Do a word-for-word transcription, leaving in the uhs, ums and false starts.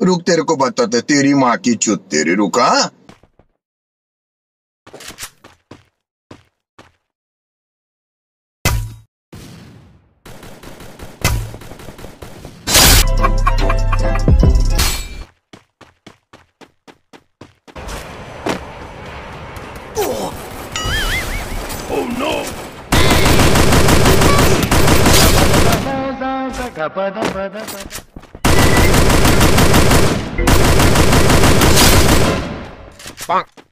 रुक, तेरे को बताते, तेरी माँ की चुत तेरी, रुका। Oh no! Bonk.